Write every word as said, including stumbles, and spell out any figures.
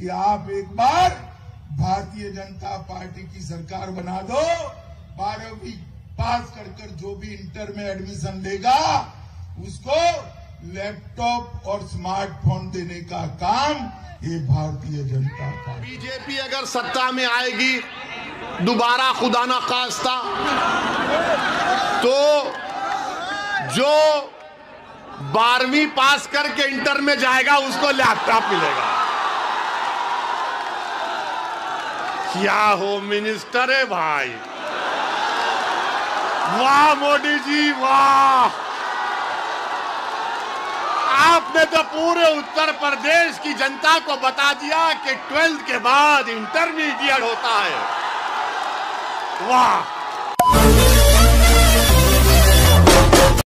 कि आप एक बार भारतीय जनता पार्टी की सरकार बना दो, बारहवीं पास कर कर जो भी इंटर में एडमिशन लेगा उसको लैपटॉप और स्मार्टफोन देने का काम ये भारतीय जनता पार्टी। बीजेपी अगर सत्ता में आएगी दोबारा, खुदा ना खास्ता, तो जो बारहवीं पास करके इंटर में जाएगा उसको लैपटॉप मिलेगा। क्या हो मिनिस्टर है भाई, वाह मोदी जी वाह। आपने तो पूरे उत्तर प्रदेश की जनता को बता दिया कि ट्वेल्थ के बाद इंटरमीडिएट होता है। वाह।